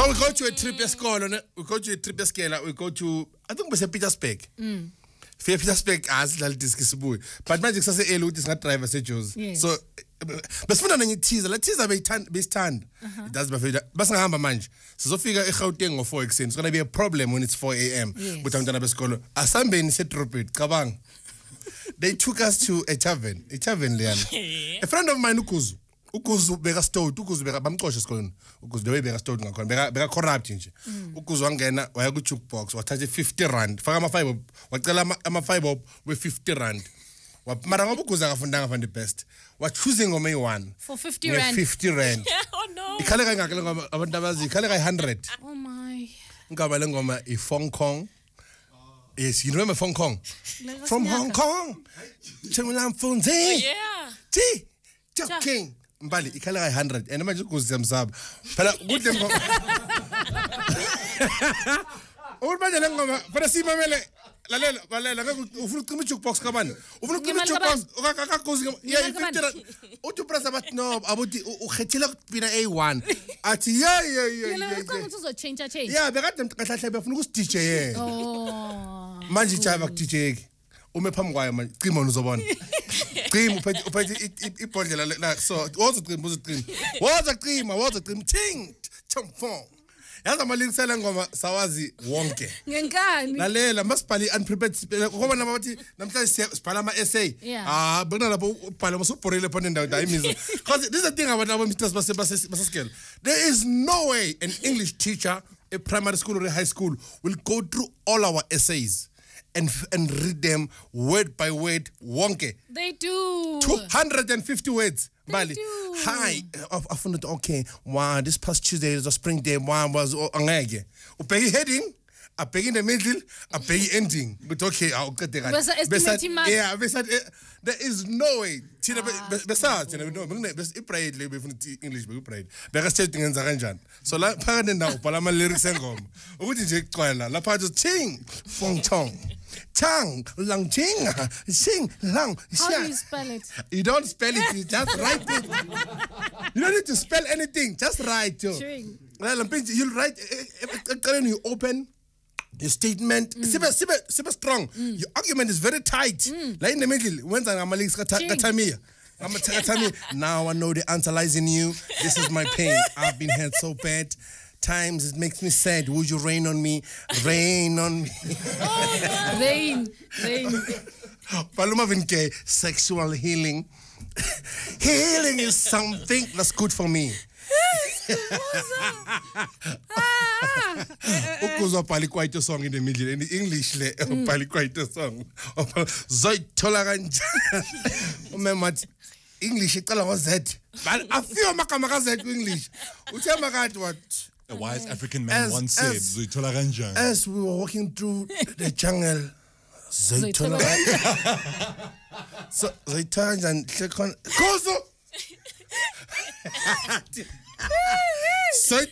So we go to a trip escola, we go to a trip escola, we go to, I think we say Petersburg. Petersburg as la diskisibuye. But manje kusase ukuthi singadrive seJozi. So besifuna nenye teaser, la teaser beyithanda. It does bafika. Basingahamba manje. Sizofika eGauteng ngo4 ekseni. It's going to be a problem when it's 4 a.m. With abantwana besikolo. Asambeni sedropit, cabanga. They took us to a tavern leyana. A friend of mine Ukuzu beka stout, ukuzu beka bamxosha esikolweni. Ukuzu the way beka stout ngakhona. Beka corrupt nje. Ukuzu wangena waya ku jukebox wathatha 50 rand. Faka ama5 wacela ama5 we 50 rand. Mara ngoba ukuzu akafundanga from the best. Wa choosing ngoma yi1 for 50 rand. 50 rand. Oh no. Ikhale kangaka le ngoma abantu abazi ikhale ka 100. Oh my. Ngaba le ngoma iFhong Kong. Yes, you remember Hong Kong? From Hong Kong. Chengula mfunzi. Oh yeah. T. King. Mbali ikhala ka 100 and manje ukuzi yamsaba phela kuhle ngoma manje le ngoma phela simamele lalela ufuna ucima jukebox kabani ufuna ucima jukebox akakuzi yeah 50 rand uthi press but no abuthi ukhethile ukupina A1 athi yeah Ucanga uzo change yeah bekade mqahlahle befuna ukus DJ yena oh manje java ku DJ ume phambi kwayo manje cima uzobona cima uphethe ibhodlela la so wozocima ting chomfong yaza malingisela ngoma sawazi wonke ngenkani lalela masibhali unprepared ngoba nabathi namhlanje sibhala ama essay bona lapho ubhala masubhorile phone ndawo ayimizo because this is the thing about our masters basescale there is no way an English teacher a primary school or a high school will go through all our essays and read them word by word wonke. They do 250 words. Bali. Hi, I found it okay. Wow, this past Tuesday was a spring day. Wow, was angeke. Upegi heading, a peg in the middle, a peg ending. But okay, I'll get there. Yeah, there is no way. Besides, best prayed English, we prayed. Because chatting in Zaranjan. So la pardon now, Palama lyrics and gom. What did you call la part of ting, fong chong. Tang, lang ting, sing, lang. How do you spell it? You don't spell it, you just write it. You don't need to spell anything, just write. You'll write, you open your statement, super strong. Your argument is very tight. Like in the middle, when I'm now I know the answer lies in you. This is my pain. I've been hurt so bad. Times it makes me sad. Would you rain on me? Rain on me. Oh, no. Rain. Paloma Vinke, sexual healing. Healing is something that's good for me. Ukuzo pali quite a song in the middle in the English le pali quite a song. Zoy tolerant. Remember English iqala was that. But I feel makamaka Z English. Uthe what? A wise African man once said, Zoy tolerant. As we were walking through the jungle, Zoy tolerant. So Zoy turns and click on Kozo. So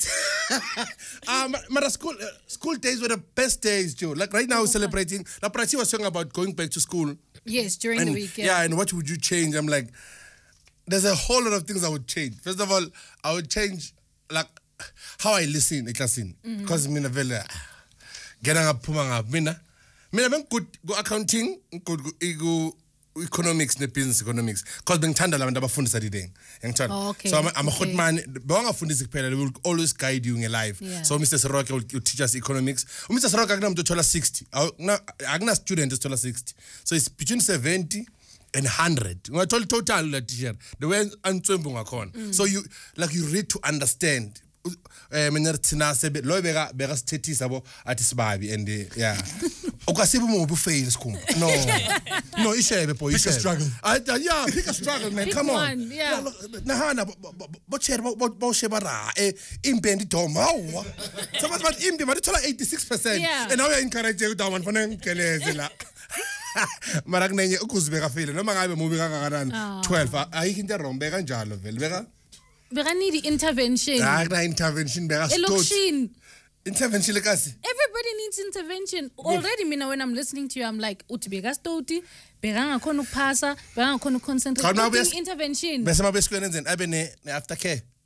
school days were the best days, Joe. Like right now we're celebrating. La Prati was talking about going back to school. Yes, during the week. Yeah, and what would you change? I'm like, there's a whole lot of things I would change. First of all, I would change like how I listen in class because mina vele get up puma mina good go accounting, good go economics ne business economics because bengithanda labantu abafundisa lideng ngithanda so I'm a hot man bawangafundisi kuphela they will always guide you in life so Mr. Seroka will teach us economics Mr. Seroka akunamuntu othola 60 akuna student othola 60 so it's between 70 and 100 ungathola total la teacher the way antswembu ngakhona so you read to understand mina thina sebe lo beka sithethisa bo athi sibabi and yeah ukasibe umuntu fail Skhumba no ishebe boy pick a struggle yeah pick a struggle man come on nahana bo sheba ra impendi doma hawa someone but impi mathola 86% and now you encourage you down fana ngikeleze la mara kunenye ukuzibeka fail noma ngabe mubi kangakanani 12 ayikho into erombe kanjalo vele beka need intervention intervention beka intervention lekasi everybody needs intervention already mina when I'm listening to you I'm like uthi beka stoti beka ngakhona ukuphasa beka ngakhona uconcentrate intervention bese mabesikwena enzeni abe ne aftercare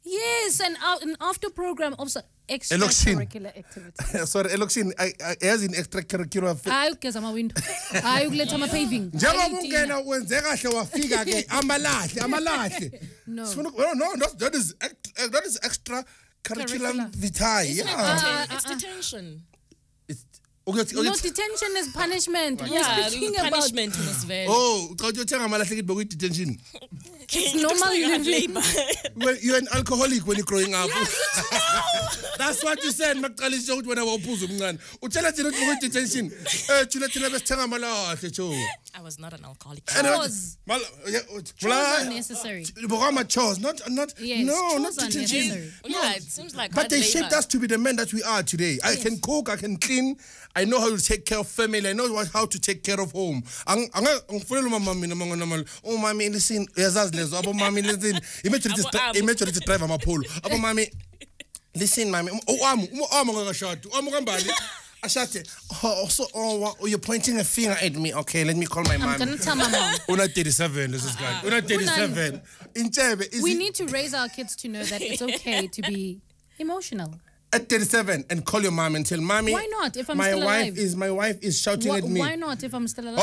Yes, and an after program also Elokshin. extracurricular activities. Sorry, Elokshin, as in extracurricular. Hayi ugeza ama-window. Hayi ukuletha ama-paving. Njengoba ungena wenze kahle wafika ke amalahle. No. That is extra curriculum vitae. Isn't Yeah. It's detention. Okay, No, detention is punishment. Yeah, We're speaking about punishment was very. Oh, uqala uthenga amalahle kithi bokuyi detention. normal living. Well, you're an alcoholic when you're growing up. That's what you said. Makuqalisha ukuthi wena wawuphuza umncane. Utshela thina ukuthi bokuyi detention. Thina besithenga amalahle cho. I was not an alcoholic. Chores. Chores are necessary. Chores, not Yes, no, chores not are detention. necessary. Yeah, it seems like. But hard they labor. shaped us to be the men that we are today. I can cook, I can clean, I know how to take care of family, I know how to take care of home. Oh, mommy, listen, mommy, listen. Imagine to drive my pole. Mommy, listen, mommy. Oh, you're pointing a finger at me. Okay, let me call my mom. I'm going to tell my mom. Una 37, this is guy. Una 37. We need to raise our kids to know that it's okay to be emotional. At 37 and call your mom and tell mommy. Why not? If I'm still alive. My wife is shouting at me. Why not? If I'm still alive.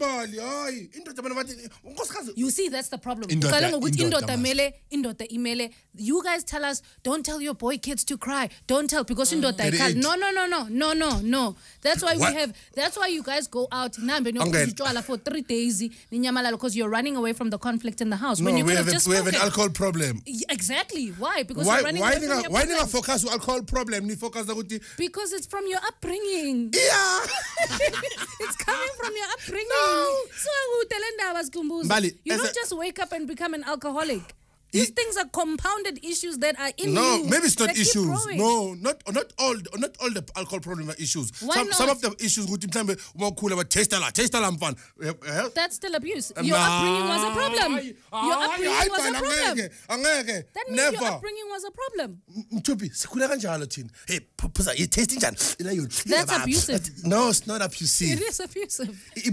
You see, that's the problem. You guys tell us, don't tell your boy kids to cry. Don't tell because no. That's why that's why you guys go out for 3 days because you're running away from the conflict in the house. No, when you we have an alcohol problem. Exactly. Why? Because you're running away from your why problem. focus on alcohol problem? Because it's from your upbringing. Yeah. It's coming from your upbringing. No. So Bali, you don't just wake up and become an alcoholic. These things are compounded issues that are in you. No, maybe it's not that keep issues. growing. No, not all the alcohol problem are issues. Some of the issues That's still abuse. Your upbringing was a problem. Your upbringing was a problem. That means your upbringing was a problem. That's abusive. No, it's not abusive. It is abusive.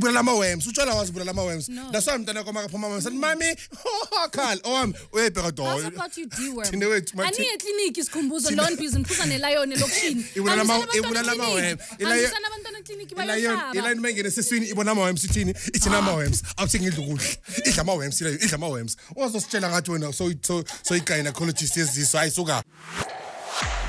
No. That's why I'm telling mommy, How's about you deworm? Ani clinic is Skhumba lawn business kusa ne lion elokishini. Ila mengene seswini ibona ama-worms ithini ithi nama-worms awuthi ngidla ukudla idla ama-worms leyo idla ama-worms wazositshela ngathi wena so i-gynecologist yezizwe ayisuka